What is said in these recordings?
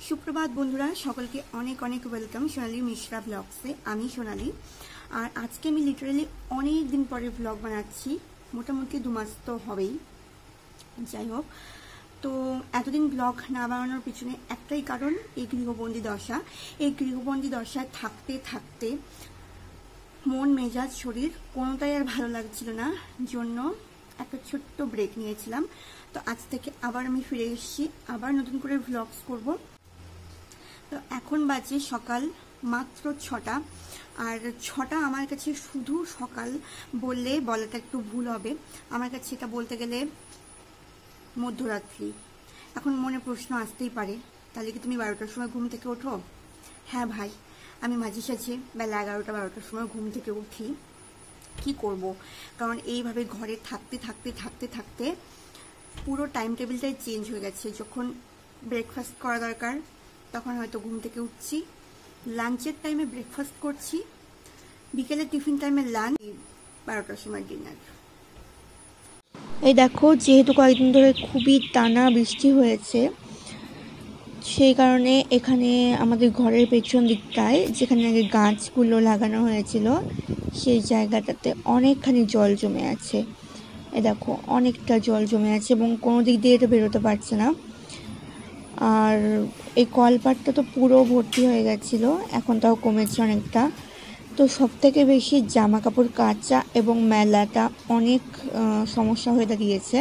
সুপ্রভাত বন্ধুরা, সকলকে অনেক অনেক ওয়েলকাম সোনালী মিশ্রা ব্লগসে। আমি সোনালী, আর আজকে আমি লিটারালি অনেক দিন পরে ব্লগ বানাচ্ছি। মোটামুটি 2 মাস তো হবেই। যাই হোক, তো এতদিন ব্লগ না বানানোর পিছনে একটাই কারণ, এই গৃহবন্দী দশা। এই গৃহবন্দী দশায় থাকতে থাকতে মন মেজাজ শরীর কোনোটাই আর ভালো লাগছিল না, জন্য একটা ছোট্ট ব্রেক নিয়েছিলাম। তো আজ থেকে আবার আমি ফিরে এসেছি, আবার নতুন করে ভ্লগস করব। তো এখন বাজে সকাল মাত্র 6টা, আর 6টা আমার কাছে শুধু সকাল বললে বলাটা একটু ভুল হবে। আমার কাছে এটা বলতে গেলে মধ্যরাত্রি। এখন মনে প্রশ্ন আসতেই পারে, তাহলে কি তুমি 12টার সময় ঘুম থেকে ওঠো? হ্যাঁ ভাই, আমি মাঝে সাঝে বেলা 11টা 12টার সময় ঘুম থেকে উঠি। কি করব, কারণ এইভাবে ঘরে থাকতে থাকতে থাকতে থাকতে পুরো টাইম টেবিলটাই চেঞ্জ হয়ে গেছে। যখন ব্রেকফাস্ট করা দরকার তখন হয়তো ঘুম থেকে উঠছি, লাঞ্চের টাইমে ব্রেকফাস্ট করছি, বিকেলের টিফিন টাইমে লাঞ্চ, 12টার সময় ডিনার। এই দেখো, যেহেতু কয়েকদিন ধরে খুবই টানা বৃষ্টি হয়েছে, সেই কারণে এখানে আমাদের ঘরের পেছন দিকটায় যেখানে আগে গাছগুলো লাগানো হয়েছিল সেই জায়গাটাতে অনেকখানি জল জমে আছে। এই দেখো, অনেকটা জল জমে আছে এবং কোনো দিক দিয়ে এটা বেরোতে পারছে না। আর এই কলপাটটা তো পুরো ভর্তি হয়ে গেছিলো, এখন তাও কমেছে অনেকটা। তো সব থেকে বেশি জামা কাপড় কাচা এবং মেলাটা অনেক সমস্যা হয়ে দাঁড়িয়েছে।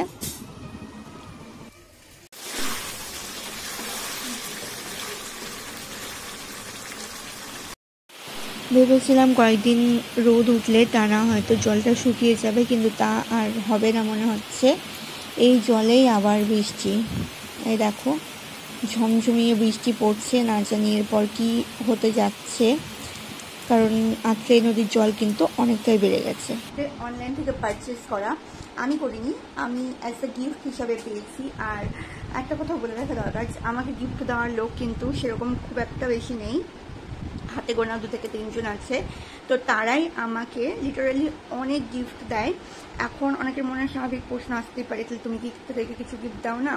ভেবেছিলাম কয়েকদিন রোদ উঠলে টানা হয়তো জলটা শুকিয়ে যাবে, কিন্তু তা আর হবে না মনে হচ্ছে। এই জলেই আবার বৃষ্টি। এই দেখো, ঝমঝমিয়ে বৃষ্টি পড়ছে, না জানি এরপর কি হতে যাচ্ছে, কারণ আত্রাই নদীর জল কিন্তু অনেকটাই বেড়ে গেছে। অনলাইন থেকে পারচেস করা আমি করিনি, আমি অ্যাজ এ গিফট হিসাবে পেয়েছি। আর একটা কথা বলে রাখা দরকার, আমাকে গিফট দেওয়ার লোক কিন্তু সেরকম খুব একটা বেশি নেই, হাতে গোনা 2 থেকে 3 জন আছে। তো তারাই আমাকে লিটারালি অনেক গিফট দেয়। এখন অনেকের মনে স্বাভাবিক প্রশ্ন আসতেই পারে, তাহলে তুমি কি তাদেরকে কিছু গিফট দাও না?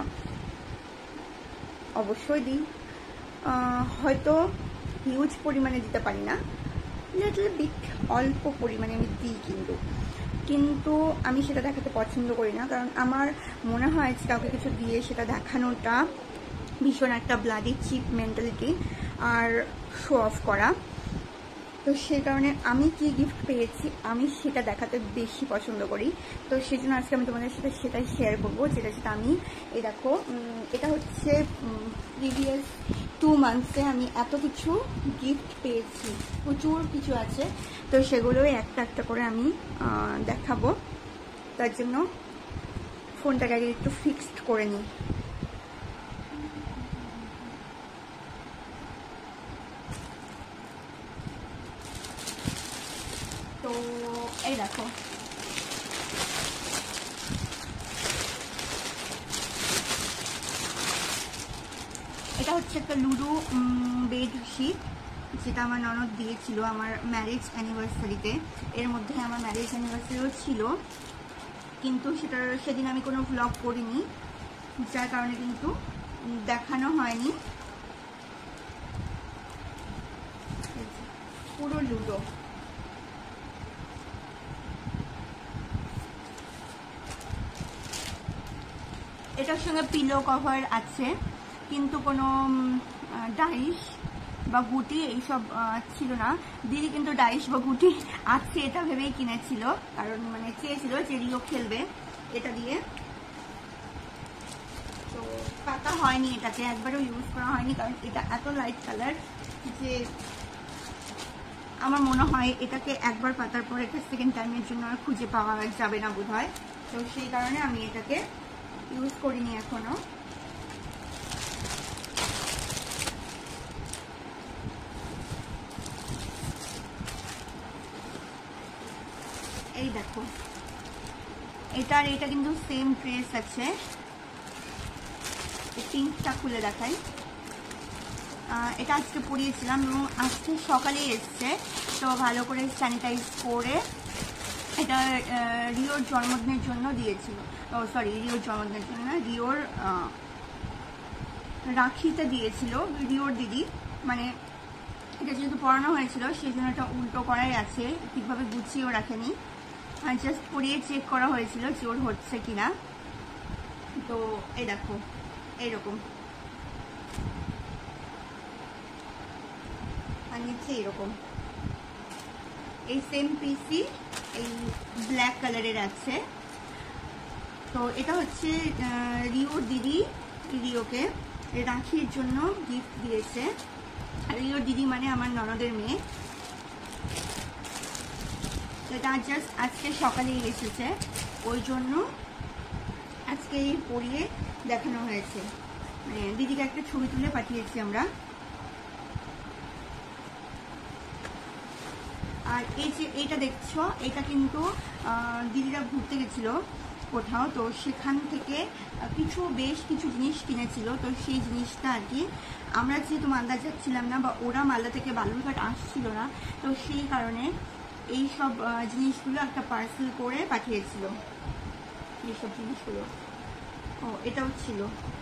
অবশ্যই দিই, হয়তো হিউজ পরিমাণে দিতে পারি না, লিটল বিট অল্প পরিমাণে আমি দিই, কিন্তু আমি সেটা দেখাতে পছন্দ করি না। কারণ আমার মনে হয় যে কাউকে কিছু দিয়ে সেটা দেখানোটা ভীষণ একটা ব্লাডি চিপ মেন্টালিটি আর শো অফ করা। তো সেই কারণে আমি কি গিফট পেয়েছি আমি সেটা দেখাতে বেশি পছন্দ করি। তো সেই জন্য আজকে আমি তোমাদের সাথে সেটাই শেয়ার করবো, যেটা আমি এই দেখো, এটা হচ্ছে প্রিভিয়াস 2 মান্থসে আমি এত কিছু গিফট পেয়েছি, প্রচুর কিছু আছে। তো সেগুলোই একটা একটা করে আমি দেখাবো। তার জন্য ফোনটাকে আগে একটু ফিক্সড করে নিই। তো এই দেখো, এটা হচ্ছে একটা লুডো বেডশিট, যেটা আমার ননদ দিয়েছিল আমার ম্যারেজ অ্যানিভার্সারিতে। এর মধ্যে আমার ম্যারেজ অ্যানিভার্সারিও ছিল, কিন্তু সেদিন আমি কোনো ভ্লগ করিনি, যার কারণে কিন্তু দেখানো হয়নি। পুরো লুডো, এটার সঙ্গে পিলো কভার আছে, কিন্তু কোনো ডাইস বা গুটি এইসব ছিল না। দিদি কিন্তু ডাইস বা গুটি আছে এটা ভেবেই কিনেছিল, কারণ মানে চেয়েছিল যে রিও খেলবে এটা দিয়ে। তো পাতা হয়নি, এটাকে একবারও ইউজ করা হয়নি, কারণ এটা এত লাইট কালার যে আমার মনে হয় এটাকে একবার পাতার পর এটা সেকেন্ড টাইমের জন্য আর খুঁজে পাওয়া যাবে না বোধ হয়। তো সেই কারণে আমি এটাকে ইউজ করিনি এখনো। এই দেখো, এটা কিন্তু সেম ড্রেস আছে। পিঙ্কটা খুলে দেখাই, এটা আজকে পরিয়েছিলাম এবং আজকে সকালেই এসছে। তো ভালো করে স্যানিটাইজ করে এটা রিওর জন্মদিনের জন্য দিয়েছিল। ও সরি, রিওর জন্মদিনের জন্য না, রিওর রাখিতে দিয়েছিল রিওর দিদি, মানে এটা যেহেতু পরানো হয়েছিল সেই জন্য এটা উল্টো করাই আছে, ঠিকভাবে গুছিয়েও রাখেনি, জাস্ট পরিয়ে চেক করা হয়েছিল যে ওর হচ্ছে কিনা। তো এই দেখো এইরকম, আর নিচে এরকম এই সেম পিসি এই ব্ল্যাক কালারের আছে। তো এটা হচ্ছে রিওর দিদি রিওকে রাখির জন্য গিফট দিয়েছে। রিওর দিদি মানে আমার ননদের মেয়ে। এটা জাস্ট আজকে সকালেই এসেছে, ওই জন্য আজকে পরিয়ে দেখানো হয়েছে। মানে দিদিকে একটা ছবি তুলে পাঠিয়েছি আমরা। আর এই যে এইটা দেখছো, এটা কিন্তু দিদিরা ঘুরতে গেছিল কোথাও, তো সেখান থেকে বেশ কিছু জিনিস কিনেছিল। তো সেই জিনিসটা আর কি আমরা যেহেতু মালদা যাচ্ছিলাম না, বা ওরা মালদা থেকে বালুরঘাট আসছিল না, তো সেই কারণে এই সব জিনিসগুলো একটা পার্সেল করে পাঠিয়েছিল। এইসব জিনিসগুলো ও এটাও ছিল।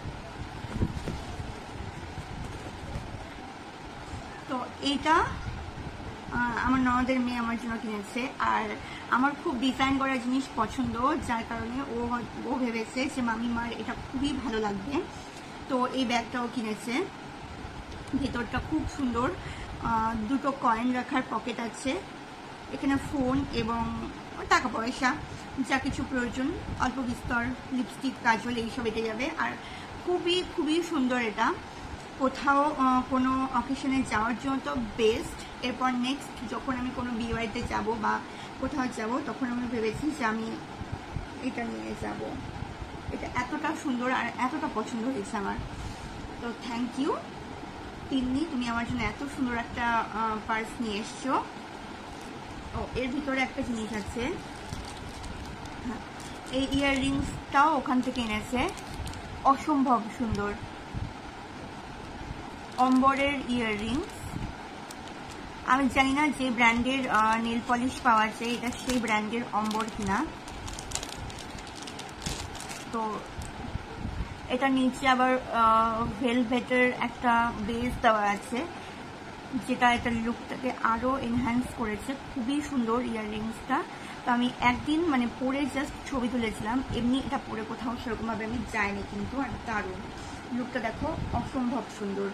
তো এইটা আমার ননদের মেয়ে আমার জন্য কিনেছে। আর আমার খুব ডিজাইন করা জিনিস পছন্দ, যার কারণে ও ভেবেছে যে মামিমার এটা খুবই ভালো লাগবে। তো এই ব্যাগটাও কিনেছে, ভেতরটা খুব সুন্দর, দুটো কয়েন রাখার পকেট আছে, এখানে ফোন এবং টাকা পয়সা যা কিছু প্রয়োজন, অল্প বিস্তর লিপস্টিক কাজল এইসব এটে যাবে। আর খুবই খুবই সুন্দর এটা, কোথাও কোনো অকেশনে যাওয়ার জন্য তো বেস্ট। এরপর নেক্সট যখন আমি কোনো বিয়ে বাড়িতে যাবো বা কোথাও যাব, তখন আমি ভেবেছি যে আমি এটা নিয়ে যাব। এটা এতটা সুন্দর আর এতটা পছন্দ হয়েছে আমার। তো থ্যাংক ইউ তিন্নি, তুমি আমার জন্য এত সুন্দর একটা পার্স নিয়ে এসছো। ও এর ভিতরে একটা জিনিস আছে, হ্যাঁ এই ইয়াররিংসটাও ওখান থেকে এনেছে, অসম্ভব সুন্দর অম্বরের ইয়াররিংস। আমি জানি না যে ব্র্যান্ডের নেল পলিশ পাওয়া যায় এটা সেই ব্র্যান্ডের অম্বর কিনা। তো এটা নিচে আবার ভেলভেটের একটা বেস দেওয়া আছে, যেটা এটার লুকটাকে আরো এনহ্যান্স করেছে। খুবই সুন্দর ইয়াররিংসটা। তো আমি একদিন মানে পরে জাস্ট ছবি তুলেছিলাম, এমনি এটা পরে কোথাও সেরকম ভাবে আমি যাইনি, কিন্তু আর দারুণ লুকটা দেখো, অসম্ভব সুন্দর।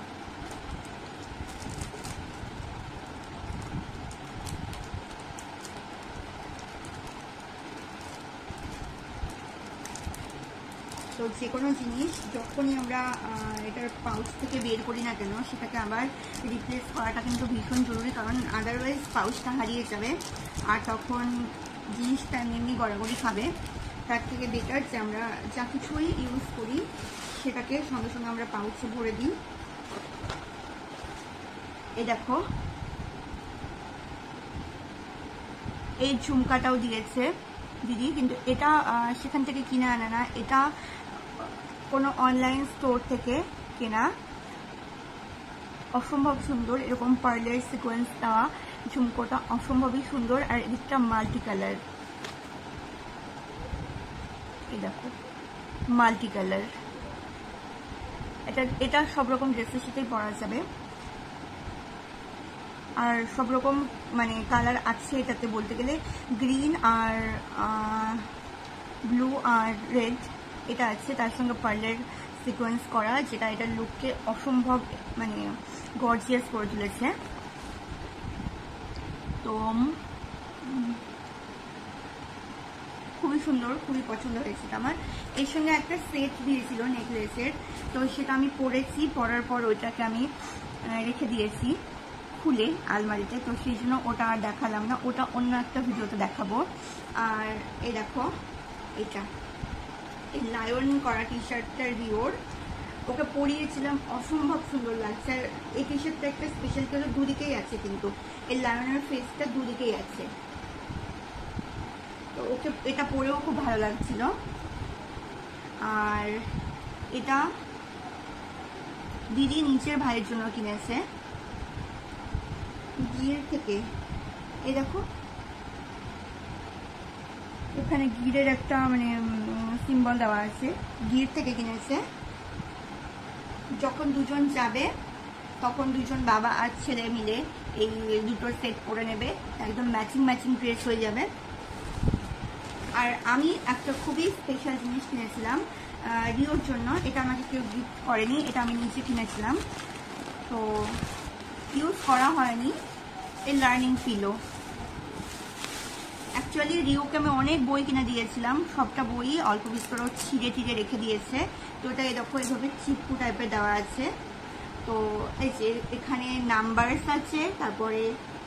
তো যে কোনো জিনিস যখনই আমরা এটার পাউচ থেকে বের করি না কেন, সেটাকে আবার রিপ্লেস করাটা কিন্তু ভীষণ জরুরি, কারণ আদারওয়াইজ পাউচটা হারিয়ে যাবে আর তখন জিনিসটা এমনি গড়াগড়ি খাবে। তার থেকে বেটার যে আমরা যা কিছুই ইউজ করি সেটাকে সঙ্গে সঙ্গে আমরা পাউচে ভরে দিই। এই দেখো এই ঝুমকাটাও দিয়েছে দিদি, কিন্তু এটা সেখান থেকে কিনে আনে না, এটা কোনো অনলাইন স্টোর থেকে কেনা। অসম্ভব সুন্দর, এরকম পার্লের সিকোয়েন্স দেওয়া ঝুমকোটা অসম্ভবই সুন্দর। আর এদিকটা মাল্টি কালার, এই দেখো মাল্টি কালার, এটা সব রকম ড্রেসের সাথেই পরা যাবে। আর সব রকম মানে কালার আছে এটাতে, বলতে গেলে গ্রিন আর ব্লু আর রেড এটা আছে, তার সঙ্গে পার্লের সিকোয়েন্স করা, যেটা এটার লুককে অসম্ভব মানে গর্জিয়াস করে তুলেছে। তো খুবই সুন্দর, খুবই পছন্দ হয়েছে আমার। এর সঙ্গে একটা সেট দিয়েছিল নেকলেসের, তো সেটা আমি পরেছি, পরার পর ওইটাকে আমি রেখে দিয়েছি খুলে আলমারিতে, তো সেই জন্য ওটা আর দেখালাম না, ওটা অন্য একটা ভিডিওতে দেখাবো। আর এই দেখো এটা এই লায়ন করা টি শার্টটা রিওর, ওকে পরিয়েছিলাম, অসম্ভব সুন্দর লাগছে। আর এই টি শার্টটা একটা স্পেশাল করে দুদিকেই আছে, কিন্তু এই লায়নের ফেসটা দুদিকেই আছে, তো ওকে এটা পরেও খুব ভালো লাগছিল। আর এটা দিদি নিচের ভাইয়ের জন্য কিনেছে গির থেকে, এই দেখো এখানে গিরের একটা মানে সিম্বল দেওয়া আছে, গির থেকে কিনেছে। যখন দুজন যাবে তখন দুজন বাবা আর ছেলে মিলে এই দুটো সেট পরে নেবে, একদম ম্যাচিং ম্যাচিং ড্রেস হয়ে যাবে। আর আমি একটা খুবই স্পেশাল জিনিস কিনেছিলাম রিওর জন্য, এটা আমাকে কেউ গিফট করেনি, এটা আমি নিজে কিনেছিলাম, তো ইউজ করা হয়নি। এই লার্নিং পিলো, অ্যাকচুয়ালি রিওকে আমি অনেক বই কিনে দিয়েছিলাম, সবটা বই অল্প বিস্তর ছিঁড়ে টিড়ে রেখে দিয়েছে, তো এটা দেখো এইভাবে চিপকু টাইপের দেওয়া আছে। তো এই যে এখানে নাম্বারস আছে, তারপরে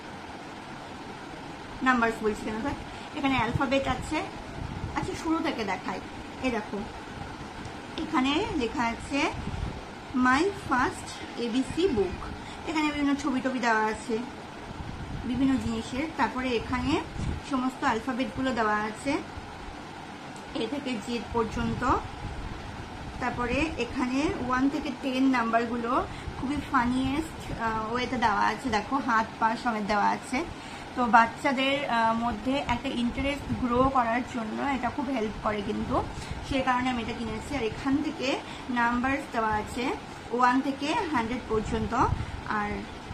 নাম্বারস বলছি কেন, এখানে অ্যালফাবেট আছে। আচ্ছা শুরু থেকে দেখাই, এই দেখো এখানে লেখা আছে মাই ফার্স্ট এবিসি বুক, এখানে বিভিন্ন ছবি টবি দেওয়া আছে বিভিন্ন জিনিসের। তারপরে এখানে সমস্ত অ্যালফাবেটগুলো দেওয়া আছে এ থেকে জেড পর্যন্ত। তারপরে এখানে 1 থেকে 10 নাম্বারগুলো খুবই ফানিয়েস্ট ওয়েতে দেওয়া আছে, দেখো হাত পা সমেত দেওয়া আছে। তো বাচ্চাদের মধ্যে একটা ইন্টারেস্ট গ্রো করার জন্য এটা খুব হেল্প করে কিন্তু, সে কারণে আমি এটা কিনেছি। আর এখান থেকে নাম্বার দেওয়া আছে 1 থেকে 100 পর্যন্ত। আর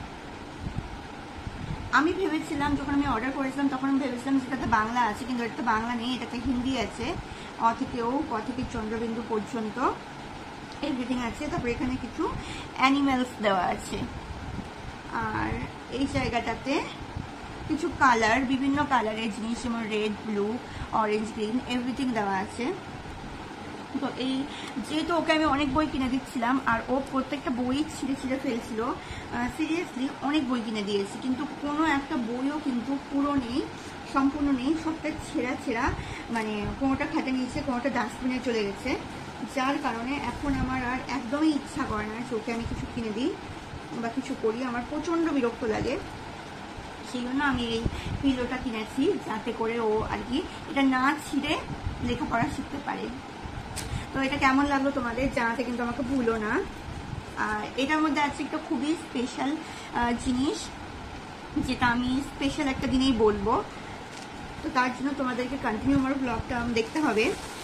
আমি ভেবেছিলাম যখন আমি অর্ডার করেছিলাম তখন আমি ভেবেছিলাম যেটাতে বাংলা আছে, কিন্তু এটাতে বাংলা নেই, এটাতে হিন্দি আছে, অ থেকে ও, ক থেকে চন্দ্রবিন্দু পর্যন্ত এভরিথিং আছে। তারপরে এখানে কিছু অ্যানিমেলস দেওয়া আছে। আর এই জায়গাটাতে কিছু কালার, বিভিন্ন কালারের জিনিস যেমন red, blue, orange, green everything দেওয়া আছে। তো এই যেহেতু ওকে আমি অনেক বই কিনে দিচ্ছিলাম আর ও প্রত্যেকটা বই ছিঁড়ে ছিঁড়ে ফেলছিল, সিরিয়াসলি অনেক বই কিনে দিয়েছি কিন্তু কোনো একটা বইও কিন্তু পুরো নেই, সম্পূর্ণ নেই, সবটা ছেঁড়া ছেঁড়া, মানে কোনোটা খাটে নিয়েছে, কোনোটা ডাস্টবিনে চলে গেছে, যার কারণে এখন আমার আর একদমই ইচ্ছা করে না যে ওকে আমি কিছু কিনে দিই বা কিছু করি, আমার প্রচণ্ড বিরক্ত লাগে। সেই জন্য আমি এই পিলোটা কিনেছি যাতে করে ও আর কি এটা না ছিঁড়ে লেখাপড়া শিখতে পারে। তো এটা কেমন লাগলো তোমাদের জানাতে কিন্তু আমাকে ভুলো না। আর এটার মধ্যে আছে একটা খুবই স্পেশাল জিনিস, যেটা আমি স্পেশাল একটা দিনেই বলবো, তো তার জন্য তোমাদেরকে কন্টিনিউ আমার ব্লগটা দেখতে হবে।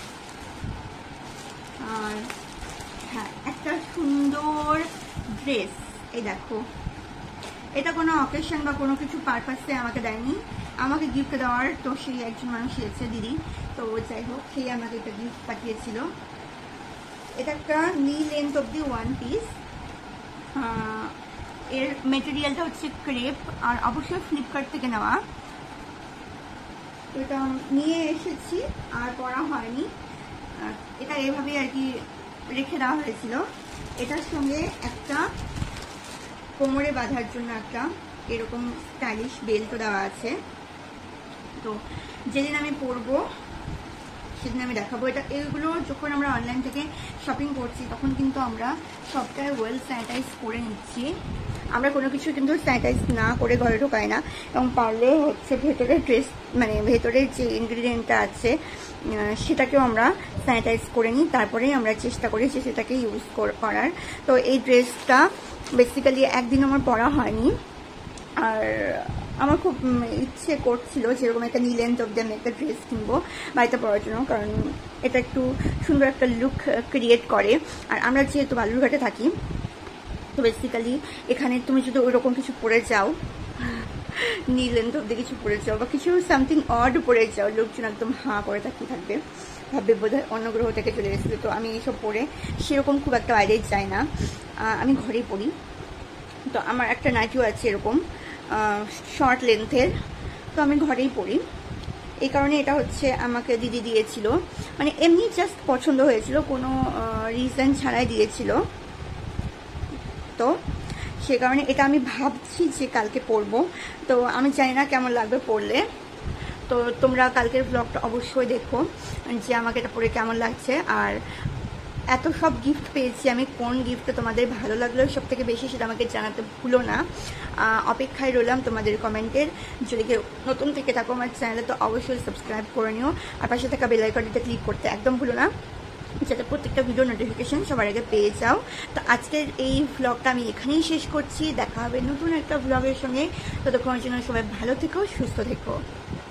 আর হ্যাঁ, একটা সুন্দর ড্রেস, এই দেখো, এটা কোনো অকেশন বা কোনো কিছু পারপাসে আমাকে দেয়নি, আমাকে গিফট দেওয়ার তো সেই একজন মানুষ এসেছে দিদি, তো যাই হোক সেই আমাকে একটা গিফট পাঠিয়েছিল। এটা একটা নি লেন্থ অব্দি ওয়ান পিস, এর মেটেরিয়ালটা হচ্ছে ক্রেপ, আর অবশ্যই ফ্লিপকার্ট থেকে নেওয়া। তো এটা নিয়ে এসেছি আর পরা হয়নি, এটা এভাবে আর কি রেখে দেওয়া হয়েছিল। এটার সঙ্গে একটা কোমরে বাঁধার জন্য একটা এরকম স্টাইলিশ বেল্টও দেওয়া আছে। তো যেদিন আমি পরবো সেদিন আমি দেখাবো। এটা এগুলো যখন আমরা অনলাইন থেকে শপিং করছি তখন কিন্তু আমরা সবটাই ওয়েল স্যানিটাইজ করে নিচ্ছি, আমরা কোনো কিছু কিন্তু স্যানিটাইজ না করে ঘরে ঢোকাই না, এবং পারলে হচ্ছে ভেতরের ড্রেস মানে ভেতরের যে ইনগ্রিডিয়েন্টটা আছে সেটাকেও আমরা স্যানিটাইজ করে নিই, তারপরেই আমরা চেষ্টা করি যে সেটাকে ইউজ করার। তো এই ড্রেসটা বেসিক্যালি একদিন আমার পরা হয়নি, আর আমার খুব ইচ্ছে করছিল যেরকম একটা নি লেন্থ অব্দি আমি একটা ড্রেস কিনবো বাড়িতে পরার জন্য, কারণ এটা একটু সুন্দর একটা লুক ক্রিয়েট করে। আর আমরা যেহেতু বালুরঘাটে থাকি, তো বেসিক্যালি এখানে তুমি যদি ওইরকম কিছু পরে যাও, নি লেন্থ অব্দি কিছু পরে যাও বা কিছু সামথিং অড পরে যাও, লোকজন একদম হাঁ করে তাকিয়ে থাকবে, ভাববে বোধহয় অন্য গ্রহ থেকে চলে এসেছে। তো আমি এইসব পরে সেরকম খুব একটা বাইরে যাই না, আমি ঘরেই পড়ি। তো আমার একটা নাইটিও আছে এরকম শর্ট লেন্থের, তো আমি ঘরেই পড়ি, এই কারণে এটা হচ্ছে আমাকে দিদি দিয়েছিল, মানে এমনি জাস্ট পছন্দ হয়েছিল, কোনো রিজন ছাড়াই দিয়েছিল। তো সে কারণে এটা আমি ভাবছি যে কালকে পরবো, তো আমি জানি না কেমন লাগবে পরলে। তো তোমরা কালকের ব্লগটা অবশ্যই দেখো যে আমাকে এটা পরে কেমন লাগছে। আর এত সব গিফট পেয়েছি আমি, কোন গিফটটা তোমাদের ভালো লাগলো সব থেকে বেশি সেটা আমাকে জানাতে ভুলো না। অপেক্ষায় রইলাম তোমাদের কমেন্টের। যদি কেউ নতুন থেকে থাকো আমার চ্যানেলে তো অবশ্যই সাবস্ক্রাইব করে নিও, আর পাশে থাকা বেল আইকনটিতে ক্লিক করতে একদম ভুলো না, যাতে প্রত্যেকটা ভিডিও নোটিফিকেশন সবার আগে পেয়ে যাও। তো আজকের এই ভ্লগটা আমি এখানেই শেষ করছি, দেখা হবে নতুন একটা ভ্লগের সঙ্গে, ততক্ষণের জন্য সবাই ভালো থেকো, সুস্থ থেকো।